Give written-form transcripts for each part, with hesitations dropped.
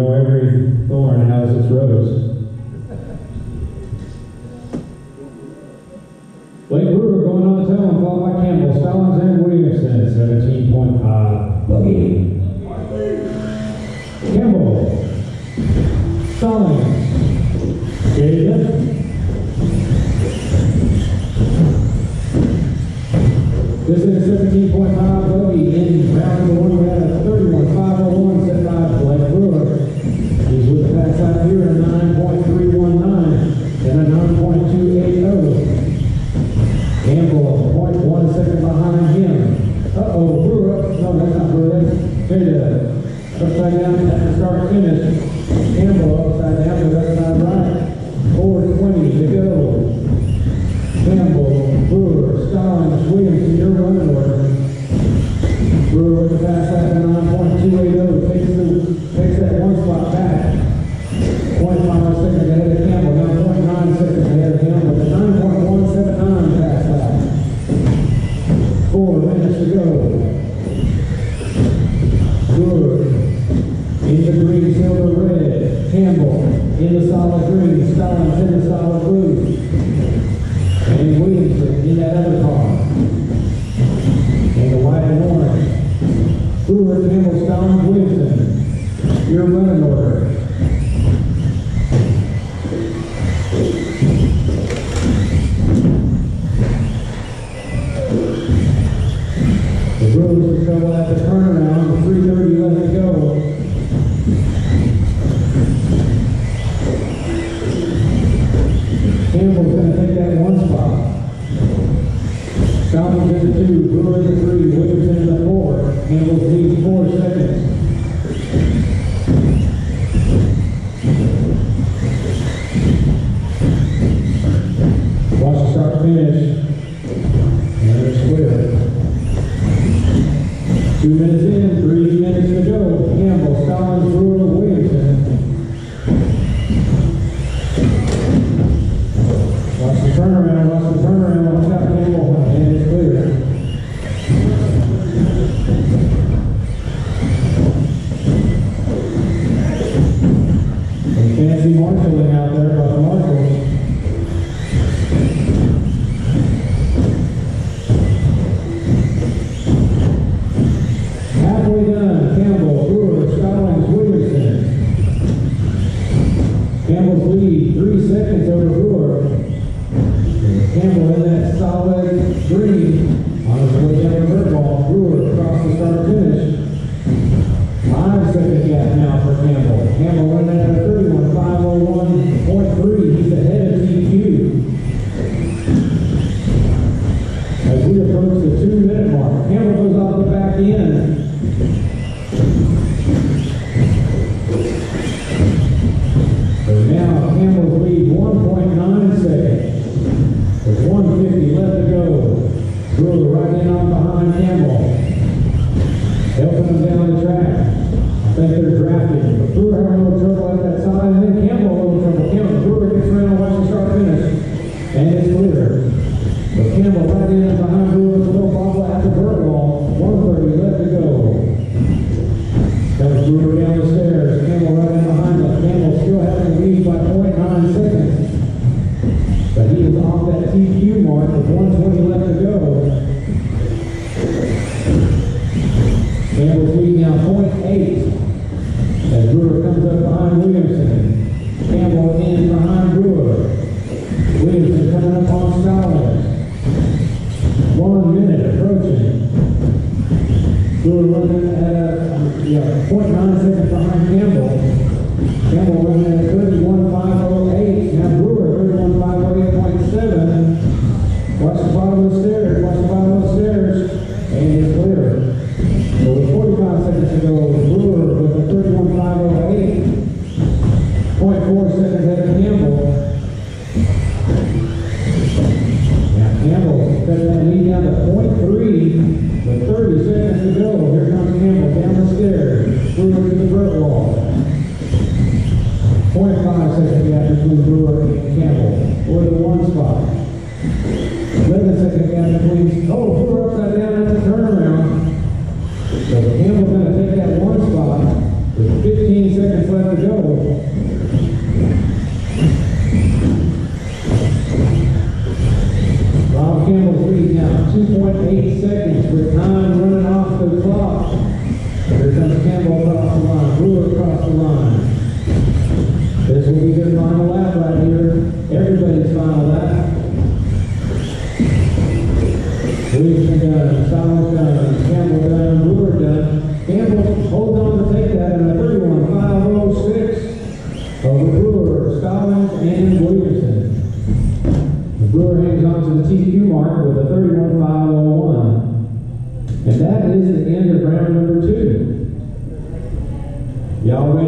know every thorn has its rose. Blake Brewer going on the tail, followed by Campbell, Stallings, and Williamson, 17.5 buggy. Campbell, Stallings, Jacob. This is 17.5 buggy in round number 1. We had a 31.501 set by Blake Brewer. He's with the pass out here at 9.319 and a 9.280. Campbell, 0.1 second behind him. Brewer, no, that's not Brewer, that's Jada. Upside down at the start finish. Campbell upside down to the upside right. 4:20 to go. Campbell, Brewer, Stallings, Williamson, your running order. Brewer with the pass out to 9.280, takes that one spot back. 0.5 seconds ahead of Campbell, now 0.9 seconds ahead of him with a 9.179 pass out. 4 minutes to go. Brewer in the green, silver, red. Campbell in the solid green, Stallings in the solid blue. And Williamson in that other car. In the white and orange. Brewer, Campbell, Stallings, Williamson. Your running order. The Brewers will go at the turnaround with 3:30 left to go. Campbell's going to take that one spot. Stallings in the 2, Brewer in the 3, Williamson in the 4. Campbell's lead 4 seconds. Watch the start finish. And it's clear. 2 minutes in, 3 minutes to go. Campbell, Stallings, Brewer, Williamson. Watch the turnaround, watch out Campbell, and it's clear. And fancy marshalling out there by the marshals. Halfway done, Campbell, Brewer, Stallings, Williamson. Campbell's lead, 3 seconds over Brewer. Campbell in that solid green on his way down the vert ball. Brewer across the start finish. 5 second gap now for Campbell. Campbell in at a 31.501.3. He's ahead of TQ. As we approach the 2-minute mark, Campbell goes off the back end. So now Campbell's lead 1.9 seconds. With 1:50 left to go. Brewer right in on behind Campbell. Helping him down the track. I think they're drafting. But Brewer having a little trouble at that side. And then Campbell a little trouble. Brewer gets around, watch the start finish. And it's clear. But Campbell right in behind Brewer with a little bobble at the vert wall. 1:30 left to go. Comes Brewer down the stairs. Campbell right in behind him. Campbell still having the lead by 0.9 seconds. But he is off that TQ mark with 1:20 left to go. Campbell's lead now 0.8 as Brewer comes up behind Williamson. Campbell in behind Brewer. Williamson coming up on Stallings. 1 minute approaching. Brewer running at 0.9 seconds behind Campbell. Campbell running at 31.508. Now Brewer 31.508.7. Watch the bottom of the stairs. Watch the bottom of the stairs. And it's clear. So with 45 seconds to go, Brewer with a 31.508. 0.4 seconds ahead of Campbell. Now Campbell cut that lead down to 0.3 with 30 seconds to go. Here comes Campbell down the stairs. Brewer to the vert wall. 0.5 second gap between Brewer and Campbell for the 1 spot. 11 second gap between, Brewer upside down at the turnaround. So Campbell's going to take that 1 spot.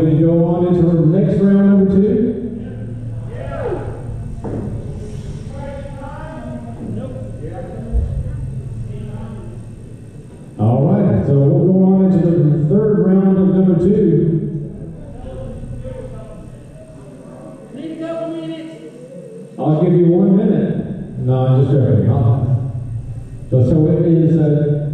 ready to go on into the next round, number 2? All right, so we'll go on into the third round of number 2. Need a couple minutes. I'll give you 1 minute. No, I'm just joking. So it is